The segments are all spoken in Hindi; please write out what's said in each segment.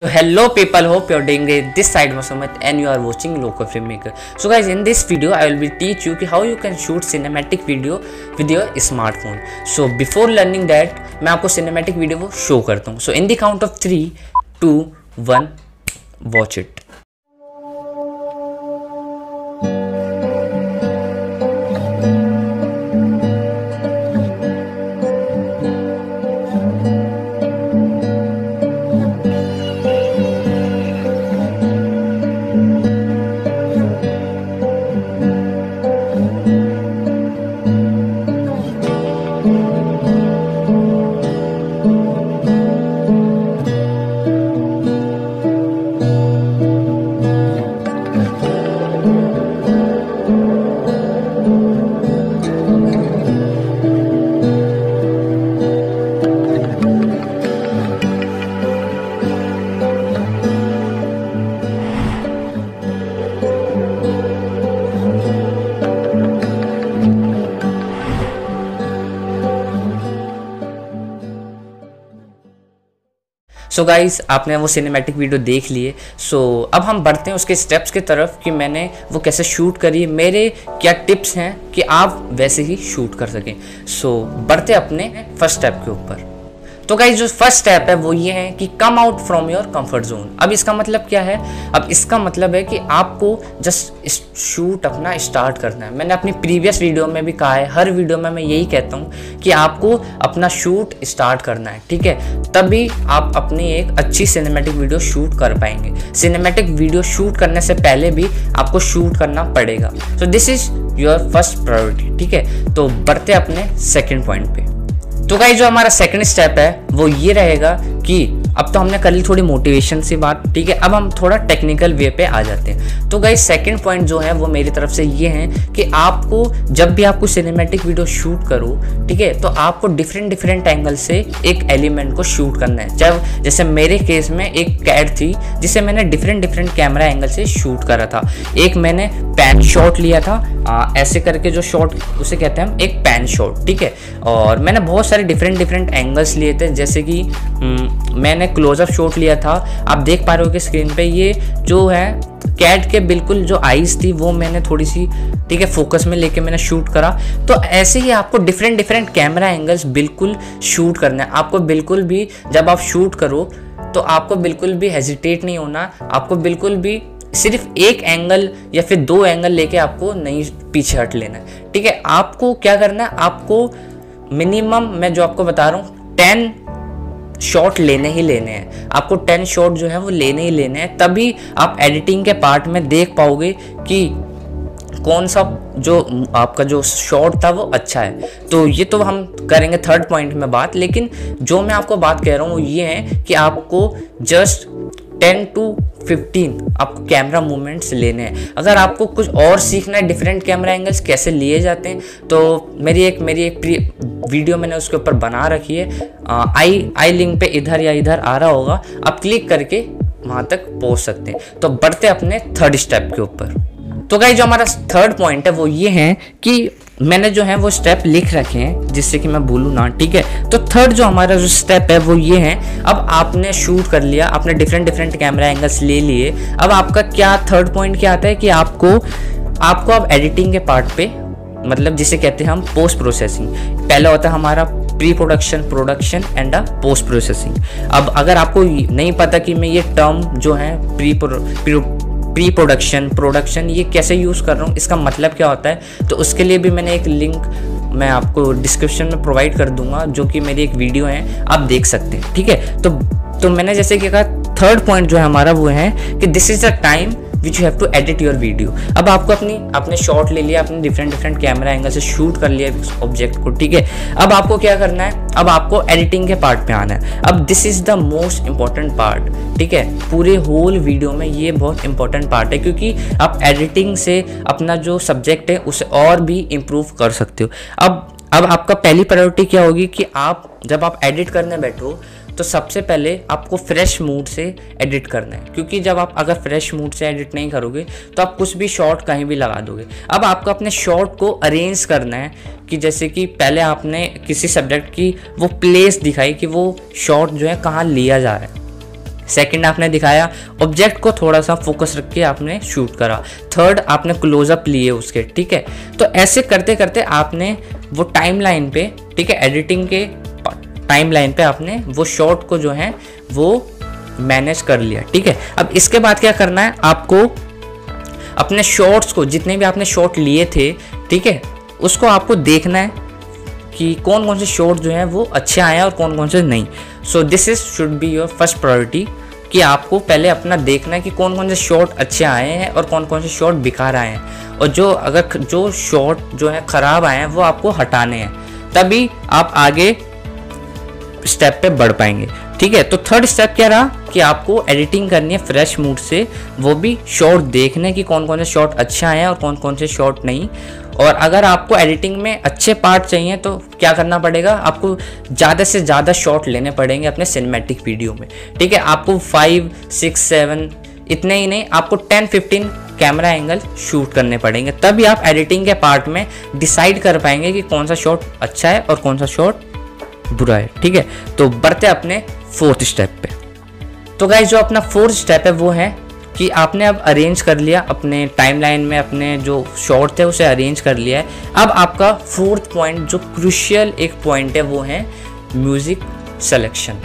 So hello people, hope you're doing great. This side Masumit and you are watching Local Filmmaker. So guys, in this video I will be teach you how you can shoot cinematic video with your smartphone. So before learning that, मैं आपको cinematic video को show करता हूँ. So in the count of 3, 2, 1, watch it. So guys, आपने वो सिनेमैटिक वीडियो देख लिए. सो अब हम बढ़ते हैं उसके स्टेप्स की तरफ कि मैंने वो कैसे शूट करी, मेरे क्या टिप्स हैं कि आप वैसे ही शूट कर सकें. सो बढ़ते अपने फर्स्ट स्टेप के ऊपर. तो गाइस, जो फर्स्ट स्टेप है वो ये है कि come out from your comfort zone. अब इसका मतलब क्या है? अब इसका मतलब है कि आपको जस्ट शूट अपना स्टार्ट करना है. मैंने अपनी प्रीवियस वीडियो में भी कहा है, हर वीडियो में मैं यही कहता हूँ कि आपको अपना शूट स्टार्ट करना है, ठीक है? तभी आप अपनी एक अच्छी सिनेमैटिक वीडियो शूट कर पाएंगे. सिनेमैटिक वीडियो शूट करने से पहले भी आपको शूट करना पड़ेगा. So this is your first priority, ठीक है? तो बढ़ते अपने सेकेंड पॉइंट पे. तो गाइस, जो हमारा सेकंड स्टेप है वो ये रहेगा कि अब तो हमने कर ली थोड़ी मोटिवेशन से बात, ठीक है? अब हम थोड़ा टेक्निकल वे पे आ जाते हैं. तो गाइस, सेकंड पॉइंट जो है वो मेरी तरफ से ये है कि आपको जब भी आपको सिनेमैटिक वीडियो शूट करो, ठीक है, तो आपको डिफरेंट एंगल से एक एलिमेंट को शूट करना है. चाहे जैसे मेरे केस में एक कैट थी जिसे मैंने डिफरेंट कैमरा एंगल से शूट करा था. एक मैंने पैन शॉट लिया था, ऐसे करके जो शॉट उसे कहते हैं हम एक पैन शॉट, ठीक है? और मैंने बहुत सारे डिफरेंट एंगल्स लिए थे. जैसे कि मैंने क्लोजअप शॉट लिया था. आप देख पा रहे हो कि स्क्रीन पे ये जो है कैट के बिल्कुल जो आईज थी वो मैंने थोड़ी सी, ठीक है, फोकस में लेके मैंने शूट करा. तो ऐसे ही आपको डिफरेंट कैमरा एंगल्स बिल्कुल शूट करना है. आपको बिल्कुल भी जब आप शूट करो तो आपको बिल्कुल भी हेजिटेट नहीं होना. आपको बिल्कुल भी सिर्फ एक एंगल या फिर दो एंगल लेके आपको नहीं पीछे हट लेना है, ठीक है? आपको क्या करना है? आपको मिनिमम, मैं जो आपको बता रहा हूँ, 10 शॉट लेने ही लेने हैं. आपको 10 शॉट जो है वो लेने ही लेने हैं. तभी आप एडिटिंग के पार्ट में देख पाओगे कि कौन सा जो आपका जो शॉट था वो अच्छा है. तो ये तो हम करेंगे थर्ड पॉइंट में बात. लेकिन जो मैं आपको बात कह रहा हूँ वो ये है कि आपको जस्ट 10 to 15 आपको कैमरा मूवमेंट्स लेने हैं. अगर आपको कुछ और सीखना है डिफरेंट कैमरा एंगल्स कैसे लिए जाते हैं, तो मेरी एक वीडियो मैंने उसके ऊपर बना रखी है. आई लिंक पे इधर या इधर आ रहा होगा, आप क्लिक करके वहाँ तक पहुँच सकते हैं. तो बढ़ते अपने थर्ड स्टेप के ऊपर. तो गाइस, जो हमारा थर्ड पॉइंट है वो ये है कि मैंने जो है वो स्टेप लिख रखे हैं जिससे कि मैं भूलूँ ना, ठीक है? तो थर्ड जो हमारा जो स्टेप है वो ये है, अब आपने शूट कर लिया, आपने डिफरेंट कैमरा एंगल्स ले लिए. अब आपका क्या थर्ड पॉइंट क्या आता है कि आपको अब एडिटिंग के पार्ट पे, मतलब जिसे कहते हैं हम पोस्ट प्रोसेसिंग. पहले होता है हमारा pre production and post processing. अब अगर आपको नहीं पता कि मैं ये टर्म जो है प्री प्रोडक्शन ये कैसे यूज़ कर रहा हूँ, इसका मतलब क्या होता है, तो उसके लिए भी मैंने एक लिंक मैं आपको डिस्क्रिप्शन में प्रोवाइड कर दूंगा, जो कि मेरी एक वीडियो है, आप देख सकते हैं, ठीक है? तो मैंने जैसे कि कहा, थर्ड पॉइंट जो है हमारा वो है कि this is the time which you have to edit your video. अब आपको आपने शॉट ले लिया, आपने डिफरेंट कैमरा एंगल से शूट कर लिया ऑब्जेक्ट को, ठीक है? अब आपको क्या करना है? अब आपको एडिटिंग के पार्ट पे आना है. अब this is the most important part, ठीक है? पूरे होल वीडियो में ये बहुत इंपॉर्टेंट पार्ट है, क्योंकि आप एडिटिंग से अपना जो सब्जेक्ट है उसे और भी इम्प्रूव कर सकते हो. अब आपका पहली प्रायोरिटी क्या होगी कि जब आप एडिट करने बैठो तो सबसे पहले आपको फ्रेश मूड से एडिट करना है, क्योंकि जब आप अगर फ्रेश मूड से एडिट नहीं करोगे तो आप कुछ भी शॉट कहीं भी लगा दोगे। अब आपको अपने शॉट को अरेंज करना है कि जैसे कि पहले आपने किसी सब्जेक्ट की वो प्लेस दिखाई कि वो शॉट जो है कहाँ लिया जा रहा है, सेकंड आपने दिखाया, ऑब्जेक्ट को थोड़ा सा फोकस रख के आपने शूट करा। थर्ड आपने क्लोजअप लिए उसके, ठीक है। तो ऐसे करते करते आपने वो टाइमलाइन पे, ठीक है, एडिटिंग के टाइमलाइन पे आपने वो शॉट को जो है वो मैनेज कर लिया, ठीक है। अब इसके बाद क्या करना है, आपको अपने शॉट्स को, जितने भी आपने शॉट लिए थे, ठीक है, उसको आपको देखना है कि कौन कौन से शॉट जो हैं वो अच्छे आए हैं और कौन कौन से नहीं। So this is should be your first priority, कि आपको पहले अपना देखना है कि कौन कौन से शॉट अच्छे आए हैं और कौन कौन से शॉट बेकार आए हैं, और जो शॉट जो है ख़राब आए हैं वो आपको हटाने हैं, तभी आप आगे स्टेप पे बढ़ पाएंगे, ठीक है। तो थर्ड स्टेप क्या रहा कि आपको एडिटिंग करनी है फ्रेश मूड से, वो भी शॉट देखने कि कौन कौन से शॉट अच्छे आए हैं और कौन कौन से शॉट नहीं। और अगर आपको एडिटिंग में अच्छे पार्ट चाहिए तो क्या करना पड़ेगा, आपको ज़्यादा से ज़्यादा शॉट लेने पड़ेंगे अपने सिनेमैटिक वीडियो में, ठीक है। आपको 5, 6, 7 इतने ही नहीं, आपको 10-15 कैमरा एंगल शूट करने पड़ेंगे, तभी आप एडिटिंग के पार्ट में डिसाइड कर पाएंगे कि कौन सा शॉट अच्छा है और कौन सा शॉट बुरा है, ठीक है। तो बढ़ते अपने फोर्थ स्टेप पे। तो गाइस जो अपना फोर्थ स्टेप है वो है कि आपने अब अरेंज कर लिया अपने टाइमलाइन में, अपने जो शॉट थे उसे अरेंज कर लिया है। अब आपका फोर्थ पॉइंट जो क्रूशियल एक पॉइंट है वो है म्यूज़िक सिलेक्शन।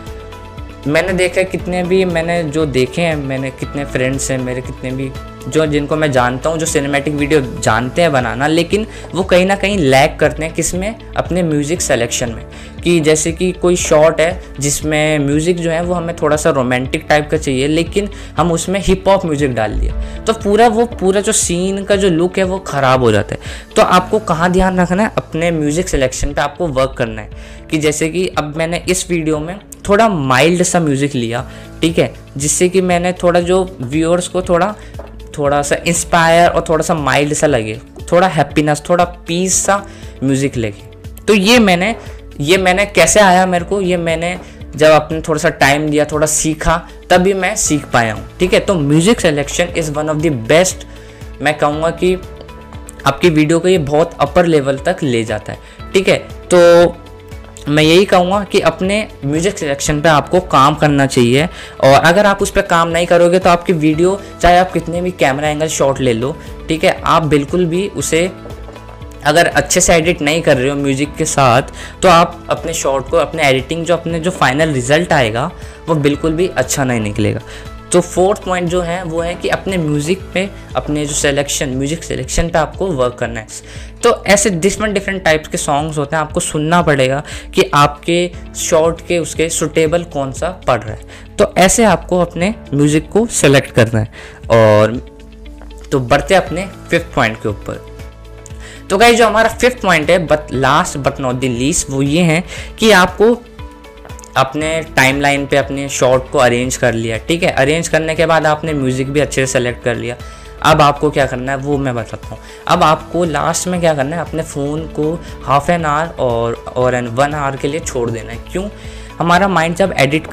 मैंने देखा कितने भी मैंने जो देखे हैं, मैंने कितने फ्रेंड्स हैं मेरे, कितने भी जो जिनको मैं जानता हूँ जो सिनेमैटिक वीडियो जानते हैं बनाना, लेकिन वो कहीं ना कहीं लैग करते हैं किसमें, अपने म्यूज़िक सिलेक्शन में। कि जैसे कि कोई शॉट है जिसमें म्यूज़िक जो है वो हमें थोड़ा सा रोमांटिक टाइप का चाहिए, लेकिन हम उसमें हिप हॉप म्यूज़िक डाल दिया, तो पूरा जो सीन का जो लुक है वो ख़राब हो जाता है। तो आपको कहाँ ध्यान रखना है, अपने म्यूज़िक सिलेक्शन पे आपको वर्क करना है। कि जैसे कि अब मैंने इस वीडियो में थोड़ा माइल्ड सा म्यूज़िक लिया, ठीक है, जिससे कि मैंने थोड़ा जो व्यूअर्स को थोड़ा सा इंस्पायर और थोड़ा सा माइल्ड सा लगे, थोड़ा हैप्पीनेस, थोड़ा पीस सा म्यूज़िक लगे। तो ये मैंने कैसे आया मेरे को, ये मैंने जब अपने थोड़ा सा टाइम दिया, थोड़ा सीखा, तभी मैं सीख पाया हूँ, ठीक है। तो music selection is one of the best, मैं कहूँगा कि आपकी वीडियो को ये बहुत अपर लेवल तक ले जाता है, ठीक है। तो मैं यही कहूँगा कि अपने म्यूज़िक सिलेक्शन पे आपको काम करना चाहिए, और अगर आप उस पर काम नहीं करोगे तो आपकी वीडियो, चाहे आप कितने भी कैमरा एंगल शॉट ले लो, ठीक है, आप बिल्कुल भी उसे अगर अच्छे से एडिट नहीं कर रहे हो म्यूज़िक के साथ, तो आप अपने शॉट को, अपने एडिटिंग जो फाइनल रिज़ल्ट आएगा वो बिल्कुल भी अच्छा नहीं निकलेगा। तो फोर्थ पॉइंट जो है वो है कि अपने म्यूज़िक पे, अपने जो म्यूज़िक सिलेक्शन पे आपको वर्क करना है। तो ऐसे डिफरेंट टाइप्स के सॉन्ग्स होते हैं, आपको सुनना पड़ेगा कि आपके शॉट के उसके सुटेबल कौन सा पड़ रहा है। तो ऐसे आपको अपने म्यूज़िक को सेलेक्ट करना है। और तो बढ़ते अपने फिफ्थ पॉइंट के ऊपर। तो गाइस जो हमारा फिफ्थ पॉइंट है, but last but not the least, वो ये है कि आपको अपने टाइमलाइन पे अपने शॉट को अरेंज कर लिया, ठीक है। अरेंज करने के बाद आपने म्यूज़िक भी अच्छे से सेलेक्ट कर लिया। अब आपको क्या करना है वो मैं बताता हूँ। अब आपको लास्ट में क्या करना है, अपने फ़ोन को हाफ एन आवर और 1 आवर के लिए छोड़ देना है। क्यों, हमारा माइंड जब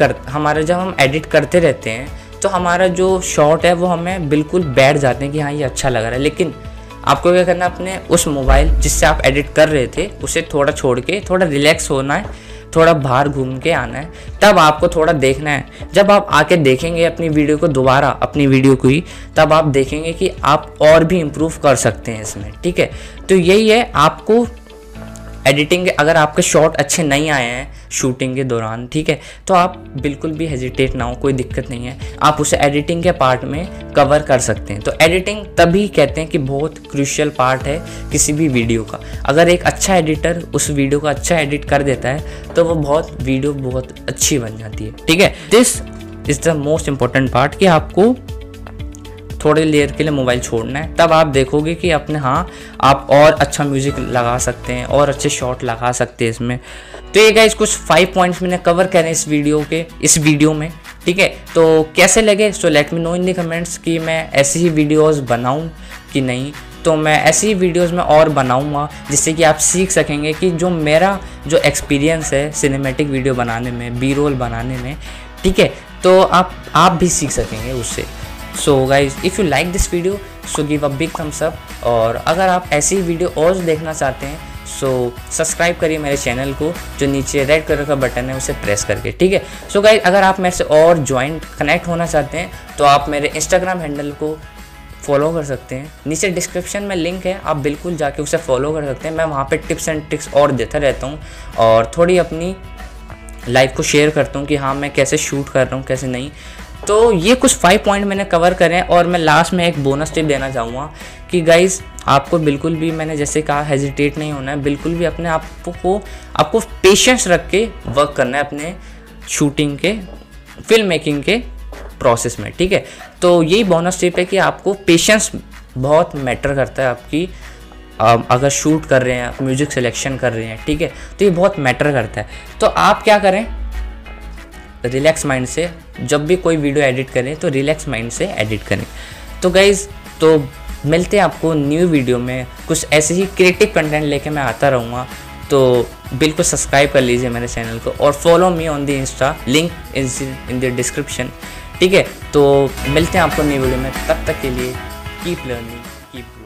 हम एडिट करते रहते हैं तो हमारा जो शॉट है वो हमें बिल्कुल बैठ जाते हैं कि हाँ ये अच्छा लग रहा है, लेकिन आपको क्या करना है, अपने उस मोबाइल जिससे आप एडिट कर रहे थे उसे थोड़ा छोड़ के थोड़ा रिलैक्स होना है, थोड़ा बाहर घूम के आना है, तब आपको थोड़ा देखना है। जब आप आके देखेंगे अपनी वीडियो को दोबारा, अपनी वीडियो को ही, तब आप देखेंगे कि आप और भी इम्प्रूव कर सकते हैं इसमें, ठीक है। तो यही है, आपको एडिटिंग, अगर आपके शॉट अच्छे नहीं आए हैं शूटिंग के दौरान, ठीक है, तो आप बिल्कुल भी हेजिटेट ना हो, कोई दिक्कत नहीं है, आप उसे एडिटिंग के पार्ट में कवर कर सकते हैं। तो एडिटिंग तभी कहते हैं कि बहुत क्रूशियल पार्ट है किसी भी वीडियो का। अगर एक अच्छा एडिटर उस वीडियो को अच्छा एडिट कर देता है तो वो वीडियो बहुत अच्छी बन जाती है, ठीक है। This is the most important part कि आपको थोड़े देर के लिए मोबाइल छोड़ना है, तब आप देखोगे कि अपने आप और अच्छा म्यूज़िक लगा सकते हैं और अच्छे शॉट लगा सकते हैं इसमें। तो ये गाइस कुछ 5 पॉइंट्स मैंने कवर करे इस वीडियो में, ठीक है। तो कैसे लगे, so let me know in the comments कि मैं ऐसी ही वीडियोस बनाऊं कि नहीं। तो मैं ऐसी ही वीडियोस में और बनाऊंगा जिससे कि आप सीख सकेंगे कि जो मेरा जो एक्सपीरियंस है सिनेमैटिक वीडियो बनाने में, बी रोल बनाने में, ठीक है, तो आप भी सीख सकेंगे उससे। So guys if you like this video so give a big thumbs up, और अगर आप ऐसी वीडियो और देखना चाहते हैं सो सब्सक्राइब करिए मेरे चैनल को, जो नीचे रेड कलर का बटन है उसे प्रेस करके, ठीक है। सो गाइस, अगर आप मेरे से और कनेक्ट होना चाहते हैं तो आप मेरे इंस्टाग्राम हैंडल को फॉलो कर सकते हैं। नीचे डिस्क्रिप्शन में लिंक है, आप बिल्कुल जाके उसे फॉलो कर सकते हैं। मैं वहाँ पे टिप्स एंड ट्रिक्स और देता रहता हूँ और थोड़ी अपनी लाइफ को शेयर करता हूँ कि हाँ मैं कैसे शूट कर रहा हूँ, कैसे नहीं। तो ये कुछ 5 पॉइंट मैंने कवर करे हैं। और मैं लास्ट में एक बोनस टिप देना चाहूँगा कि गाइज़, आपको बिल्कुल भी, मैंने जैसे कहा, हेजिटेट नहीं होना है, बिल्कुल भी अपने आपको पेशेंस रख के वर्क करना है अपने शूटिंग के, फिल्म मेकिंग के प्रोसेस में, ठीक है। तो यही बोनस टिप है कि आपको पेशेंस बहुत मैटर करता है आपकी अगर शूट कर रहे हैं, आप म्यूज़िक सिलेक्शन कर रहे हैं, ठीक है, तो ये बहुत मैटर करता है। तो आप क्या करें, रिलैक्स माइंड से जब भी कोई वीडियो एडिट करें तो रिलैक्स माइंड से एडिट करें। तो गाइज़, तो मिलते हैं आपको न्यू वीडियो में, कुछ ऐसे ही क्रिएटिव कंटेंट लेके मैं आता रहूँगा। तो बिल्कुल सब्सक्राइब कर लीजिए मेरे चैनल को और follow me on the Insta, link in the description, ठीक है। तो मिलते हैं आपको न्यू वीडियो में, तब तक के लिए कीप लर्निंग, कीप